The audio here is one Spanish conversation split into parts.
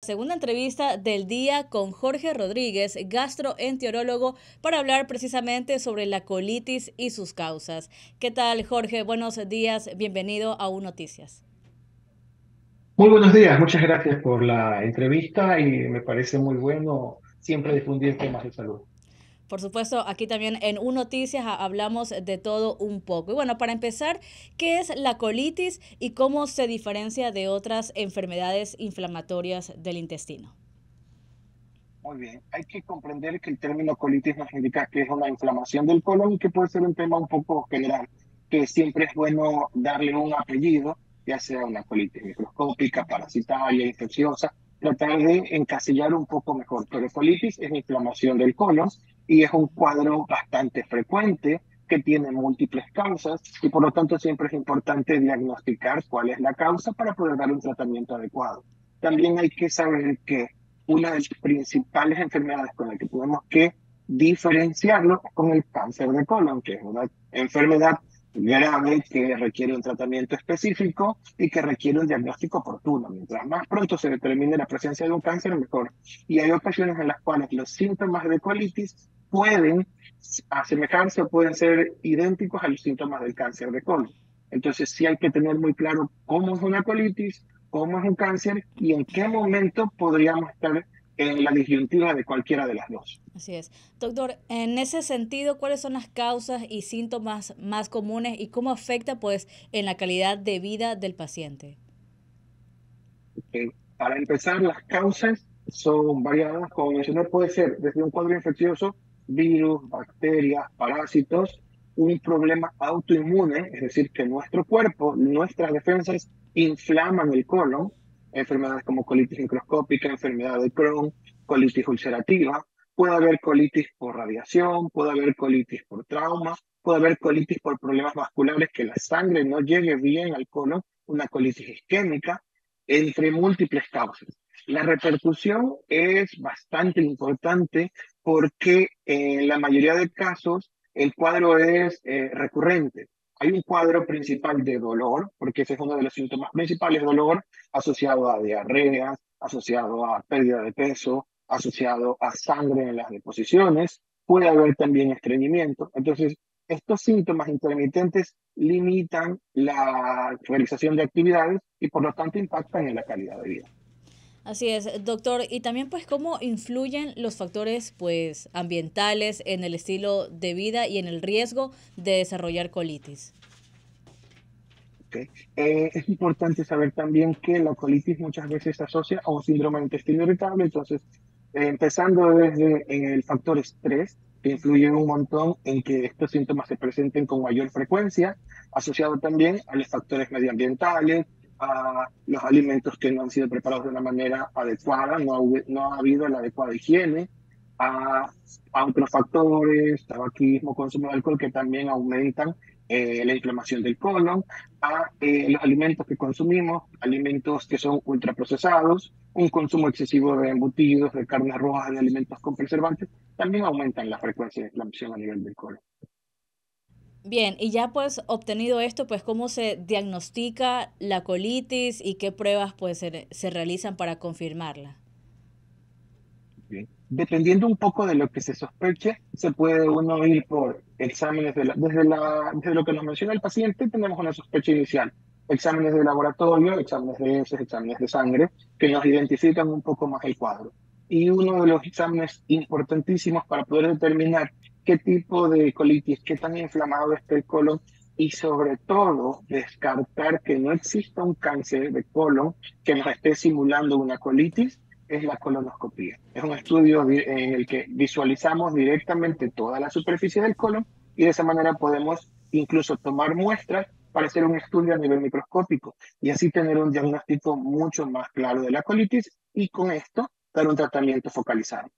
segunda entrevista del día con Jorge Rodríguez, gastroenterólogo, para hablar precisamente sobre la colitis y sus causas. ¿Qué tal, Jorge? Buenos días, bienvenido a U Noticias. Muy buenos días, muchas gracias por la entrevista y me parece muy bueno siempre difundir temas de salud. Por supuesto, aquí también en U Noticias hablamos de todo un poco. Y bueno, para empezar, ¿qué es la colitis y cómo se diferencia de otras enfermedades inflamatorias del intestino? Muy bien, hay que comprender que el término colitis nos indica que es una inflamación del colon y que puede ser un tema un poco general, que siempre es bueno darle un apellido, ya sea una colitis microscópica, parasitaria, infecciosa, tratar de encasillar un poco mejor. Pero colitis es inflamación del colon y es un cuadro bastante frecuente que tiene múltiples causas y por lo tanto siempre es importante diagnosticar cuál es la causa para poder dar un tratamiento adecuado. También hay que saber que una de las principales enfermedades con las que tenemos que diferenciarlo es con el cáncer de colon, que es una enfermedad grave que requiere un tratamiento específico y que requiere un diagnóstico oportuno. Mientras más pronto se determine la presencia de un cáncer, mejor. Y hay ocasiones en las cuales los síntomas de colitis pueden asemejarse o pueden ser idénticos a los síntomas del cáncer de colon. Entonces sí hay que tener muy claro cómo es una colitis, cómo es un cáncer y en qué momento podríamos estar en la disyuntiva de cualquiera de las dos. Así es. Doctor, en ese sentido, ¿cuáles son las causas y síntomas más comunes y cómo afecta pues en la calidad de vida del paciente? Para empezar, las causas son variadas, como mencioné, puede ser desde un cuadro infeccioso, virus, bacterias, parásitos, un problema autoinmune, es decir, que nuestro cuerpo, nuestras defensas inflaman el colon, enfermedades como colitis microscópica, enfermedad de Crohn, colitis ulcerativa, puede haber colitis por radiación, puede haber colitis por trauma, puede haber colitis por problemas vasculares, que la sangre no llegue bien al colon, una colitis isquémica, entre múltiples causas. La repercusión es bastante importante porque en la mayoría de casos el cuadro es recurrente. Hay un cuadro principal de dolor, porque ese es uno de los síntomas principales, dolor asociado a diarreas, asociado a pérdida de peso, asociado a sangre en las deposiciones. Puede haber también estreñimiento. Entonces, estos síntomas intermitentes limitan la realización de actividades y por lo tanto impactan en la calidad de vida. Así es, doctor. Y también pues cómo influyen los factores pues ambientales en el estilo de vida y en el riesgo de desarrollar colitis. ¿Okay? Es importante saber también que la colitis muchas veces se asocia a un síndrome de intestino irritable, entonces empezando desde el factor estrés, que influye un montón en que estos síntomas se presenten con mayor frecuencia, asociado también a los factores medioambientales, a los alimentos que no han sido preparados de una manera adecuada, no ha habido la adecuada higiene, a, a otros factores, tabaquismo, consumo de alcohol, que también aumentan la inflamación del colon, a los alimentos que consumimos, alimentos que son ultraprocesados, un consumo excesivo de embutidos, de carnes rojas, de alimentos con preservantes, también aumentan la frecuencia de inflamación a nivel del colon. Bien, y ya pues obtenido esto, pues cómo se diagnostica la colitis y qué pruebas pues se realizan para confirmarla. Bien. Dependiendo un poco de lo que se sospeche, se puede uno ir por exámenes desde lo que nos menciona el paciente, tenemos una sospecha inicial. Exámenes de laboratorio, exámenes de heces, exámenes de sangre, que nos identifican un poco más el cuadro. Y uno de los exámenes importantísimos para poder determinar qué tipo de colitis, qué tan inflamado está el colon y sobre todo descartar que no exista un cáncer de colon que nos esté simulando una colitis es la colonoscopia. Es un estudio en el que visualizamos directamente toda la superficie del colon y de esa manera podemos incluso tomar muestras para hacer un estudio a nivel microscópico y así tener un diagnóstico mucho más claro de la colitis y con esto dar un tratamiento focalizado.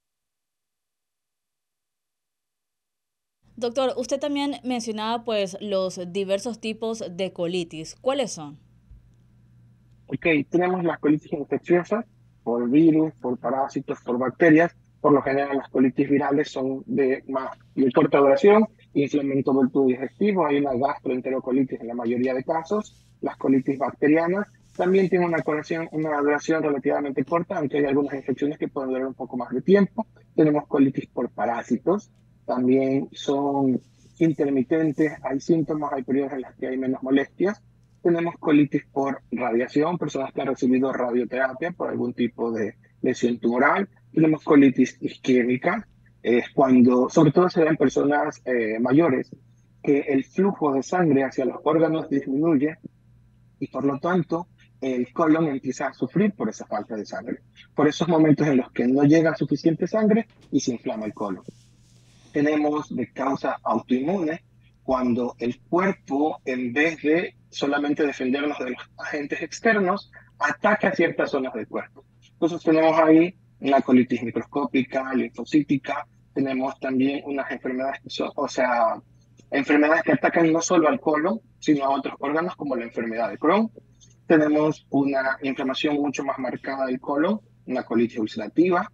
Doctor, usted también mencionaba pues los diversos tipos de colitis. ¿Cuáles son? Ok, tenemos las colitis infecciosas por virus, por parásitos, por bacterias. Por lo general, las colitis virales son de corta duración, inflamamiento del tubo digestivo, hay una gastroenterocolitis en la mayoría de casos. Las colitis bacterianas También tiene una duración relativamente corta, aunque hay algunas infecciones que pueden durar un poco más de tiempo. Tenemos colitis por parásitos, también son intermitentes, hay síntomas, hay periodos en los que hay menos molestias. Tenemos colitis por radiación, personas que han recibido radioterapia por algún tipo de lesión tumoral. Tenemos colitis isquémica, es cuando, sobre todo se da en personas mayores, que el flujo de sangre hacia los órganos disminuye y por lo tanto el colon empieza a sufrir por esa falta de sangre. Por esos momentos en los que no llega suficiente sangre y se inflama el colon. Tenemos de causa autoinmune cuando el cuerpo, en vez de solamente defendernos de los agentes externos, ataca ciertas zonas del cuerpo. Entonces tenemos ahí una colitis microscópica, linfocítica, tenemos también unas enfermedades que son, o sea, enfermedades que atacan no solo al colon, sino a otros órganos como la enfermedad de Crohn. Tenemos una inflamación mucho más marcada del colon, una colitis ulcerativa,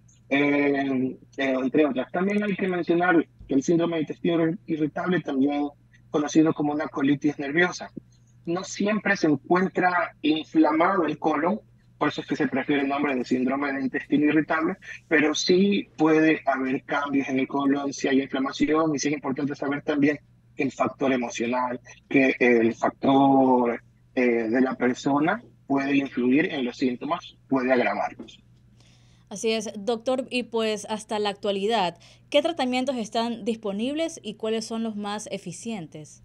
entre otras. También hay que mencionar que el síndrome de intestino irritable, también conocido como una colitis nerviosa, no siempre se encuentra inflamado el colon, por eso es que se prefiere el nombre de síndrome de intestino irritable, pero sí puede haber cambios en el colon si hay inflamación y sí es importante saber también el factor emocional, que el factor de la persona puede influir en los síntomas, puede agravarlos. Así es, doctor, y pues hasta la actualidad, ¿qué tratamientos están disponibles y cuáles son los más eficientes?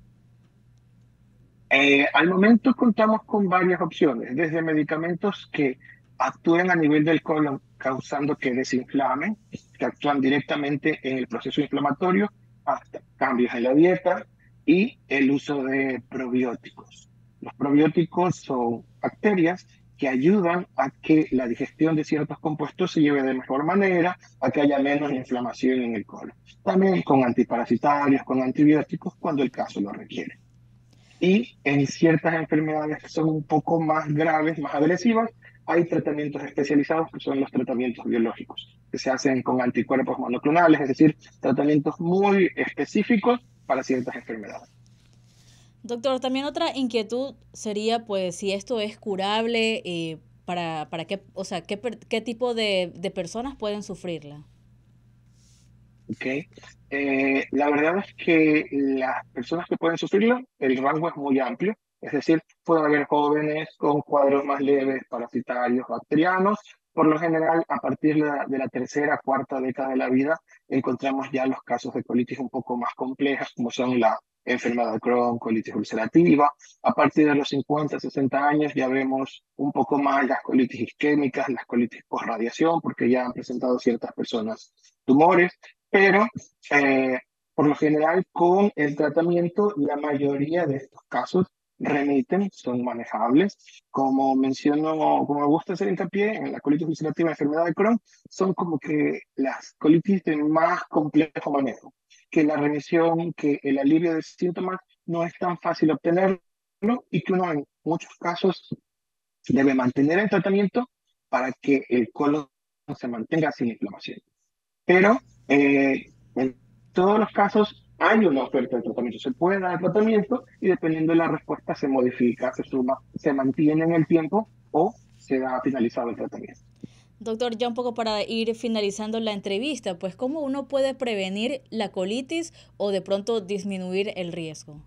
Al momento contamos con varias opciones, desde medicamentos que actúen a nivel del colon causando que desinflamen, que actúan directamente en el proceso inflamatorio, hasta cambios en la dieta y el uso de probióticos. Los probióticos son bacterias que ayudan a que la digestión de ciertos compuestos se lleve de mejor manera, a que haya menos inflamación en el colon. También con antiparasitarios, con antibióticos, cuando el caso lo requiere. Y en ciertas enfermedades que son un poco más graves, más agresivas, hay tratamientos especializados que son los tratamientos biológicos, que se hacen con anticuerpos monoclonales, es decir, tratamientos muy específicos para ciertas enfermedades. Doctor, también otra inquietud sería, pues, si esto es curable, para qué, o sea, qué tipo de personas pueden sufrirla. ¿Ok? La verdad es que las personas que pueden sufrirlo, el rango es muy amplio, es decir, puede haber jóvenes con cuadros más leves parasitarios, bacterianos. Por lo general, a partir de la tercera, cuarta década de la vida, encontramos ya los casos de colitis un poco más complejas, como son la enfermedad de Crohn, colitis ulcerativa. A partir de los 50, 60 años ya vemos un poco más las colitis isquémicas, las colitis por radiación, porque ya han presentado ciertas personas tumores, pero eh, por lo general con el tratamiento la mayoría de estos casos remiten, son manejables. Como menciono, como me gusta hacer hincapié en la colitis ulcerativa y enfermedad de Crohn, son como que las colitis de más complejo manejo, que la remisión, que el alivio de síntomas no es tan fácil obtenerlo y que uno en muchos casos debe mantener el tratamiento para que el colon se mantenga sin inflamación. Pero en todos los casos hay una oferta de tratamiento. Se puede dar tratamiento y dependiendo de la respuesta se modifica, se suma, se mantiene en el tiempo o se da finalizado el tratamiento. Doctor, ya un poco para ir finalizando la entrevista, pues, ¿cómo uno puede prevenir la colitis o de pronto disminuir el riesgo?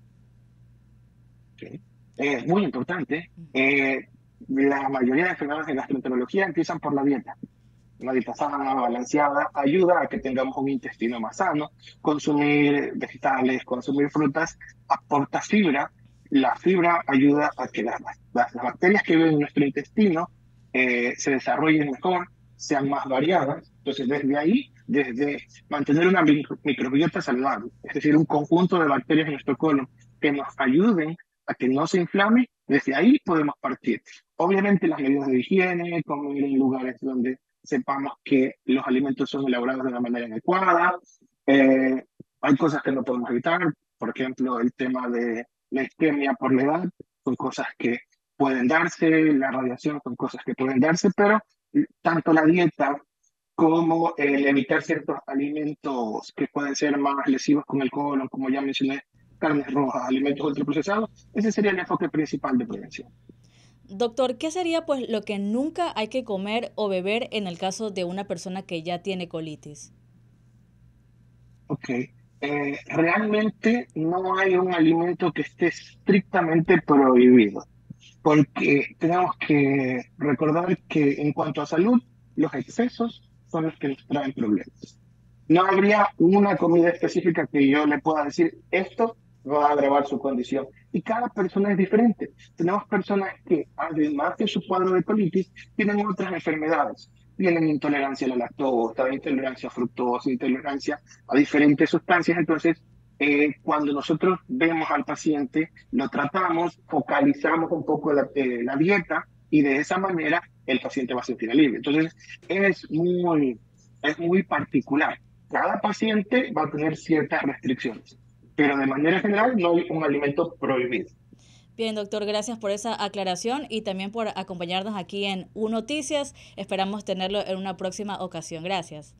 ¿Sí? Es muy importante. La mayoría de enfermedades de gastroenterología empiezan por la dieta. Una dieta sana, balanceada, ayuda a que tengamos un intestino más sano. Consumir vegetales, consumir frutas, aporta fibra. La fibra ayuda a que las bacterias que viven en nuestro intestino se desarrollen mejor, sean más variadas. Entonces, desde ahí, desde mantener una microbiota saludable, es decir, un conjunto de bacterias en nuestro colon que nos ayuden a que no se inflame, desde ahí podemos partir. Obviamente las medidas de higiene, comer en lugares donde sepamos que los alimentos son elaborados de una manera adecuada. Eh, Hay cosas que no podemos evitar, por ejemplo, el tema de la isquemia por la edad, son cosas que pueden darse, la radiación son cosas que pueden darse, pero tanto la dieta como el evitar ciertos alimentos que pueden ser más lesivos con el colon, como ya mencioné, carnes rojas, alimentos ultraprocesados, ese sería el enfoque principal de prevención. Doctor, ¿qué sería pues lo que nunca hay que comer o beber en el caso de una persona que ya tiene colitis? Ok. Realmente no hay un alimento que esté estrictamente prohibido, porque tenemos que recordar que en cuanto a salud, los excesos son los que nos traen problemas. No habría una comida específica que yo le pueda decir, esto va a agravar su condición. Y cada persona es diferente. Tenemos personas que, además de su cuadro de colitis, tienen otras enfermedades. Tienen intolerancia a la lactosa, intolerancia a fructosa, intolerancia a diferentes sustancias. Entonces, cuando nosotros vemos al paciente, lo tratamos, focalizamos un poco la dieta y de esa manera el paciente va a sentir alivio. Entonces, es muy particular. Cada paciente va a tener ciertas restricciones, pero de manera general no hay un alimento prohibido. Bien, doctor, gracias por esa aclaración y también por acompañarnos aquí en U Noticias. Esperamos tenerlo en una próxima ocasión. Gracias.